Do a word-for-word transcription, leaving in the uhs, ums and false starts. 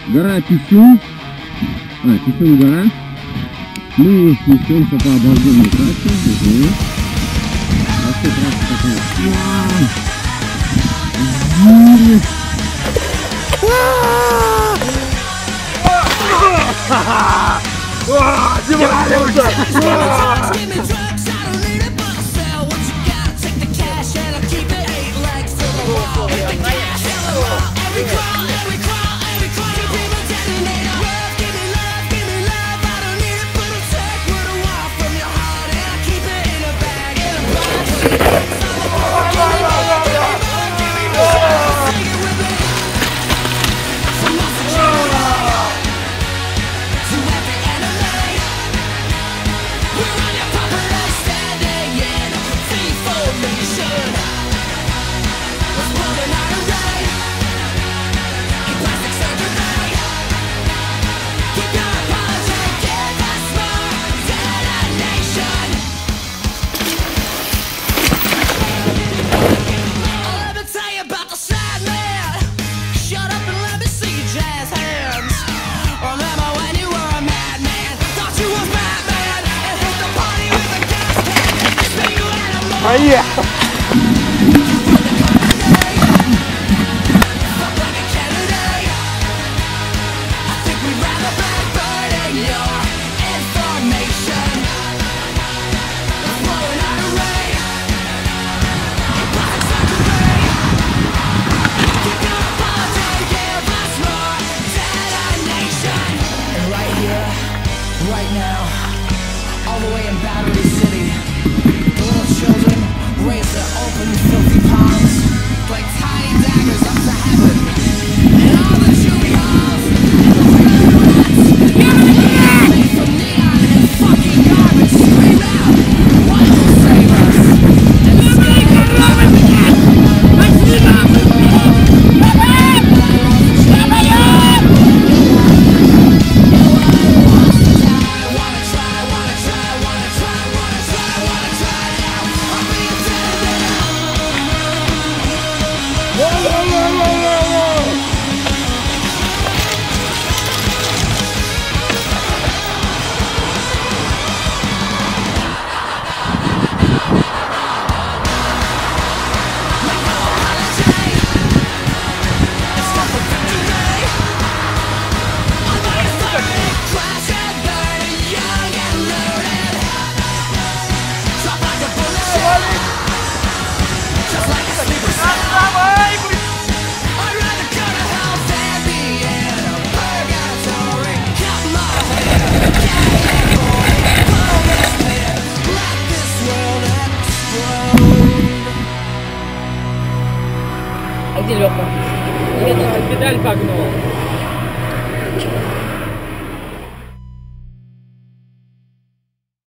Гора Писюн. А, Писюн гора. Мы несемся по обалденной трассе. Угу. Вообще трасса такая. Поехал! Right now, all the way in Battery City, the little children raise their open, filthy palms, like tiny daggers up to heaven. And all the juvie halls and the freaking rats, made from neon and fucking garbage, scream out, "One will save us!" And Где Лёха? Педаль погнул.